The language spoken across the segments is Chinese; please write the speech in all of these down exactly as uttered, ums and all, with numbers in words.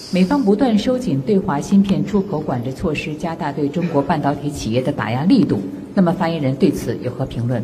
美方不断收紧对华芯片出口管制措施，加大对中国半导体企业的打压力度。那么，发言人对此有何评论？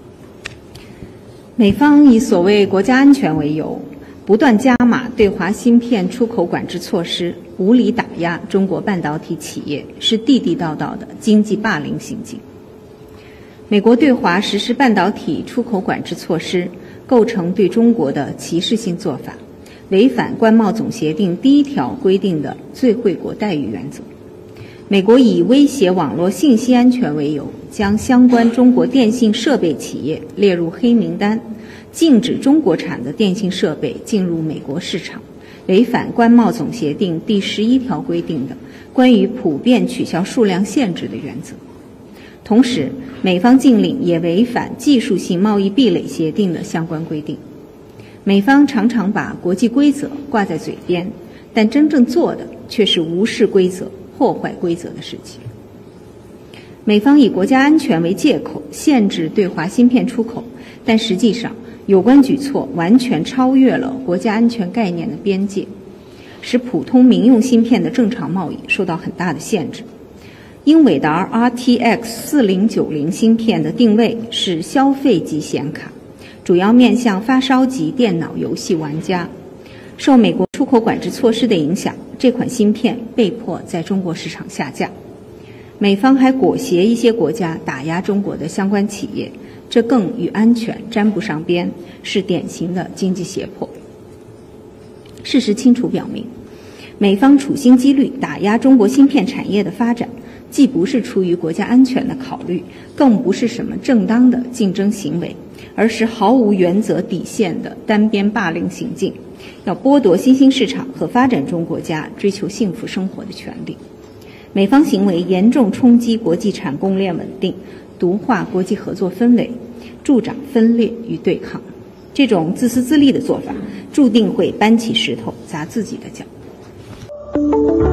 美方以所谓国家安全为由，不断加码对华芯片出口管制措施，无理打压中国半导体企业，是地地道道的经济霸凌行径。美国对华实施半导体出口管制措施，构成对中国的歧视性做法，违反关贸总协定第一条规定的最惠国待遇原则。美国以威胁网络信息安全为由，将相关中国电信设备企业列入黑名单，禁止中国产的电信设备进入美国市场，违反关贸总协定第十一条规定的关于普遍取消数量限制的原则。同时，美方禁令也违反技术性贸易壁垒协定的相关规定。美方常常把国际规则挂在嘴边，但真正做的却是无视规则、破坏规则的事情。美方以国家安全为借口限制对华芯片出口，但实际上有关举措完全超越了国家安全概念的边界，使普通民用芯片的正常贸易受到很大的限制。英伟达 R T X 四零九零芯片的定位是消费级显卡，主要面向发烧级电脑游戏玩家。受美国出口管制措施的影响，这款芯片被迫在中国市场下架。美方还裹挟一些国家打压中国的相关企业，这更与安全沾不上边，是典型的经济胁迫。事实清楚表明，美方处心积虑打压中国芯片产业的发展，既不是出于国家安全的考虑，更不是什么正当的竞争行为，而是毫无原则底线的单边霸凌行径，要剥夺新兴市场和发展中国家追求幸福生活的权利。美方行为严重冲击国际产供链稳定，毒化国际合作氛围，助长分裂与对抗。这种自私自利的做法，注定会搬起石头砸自己的脚。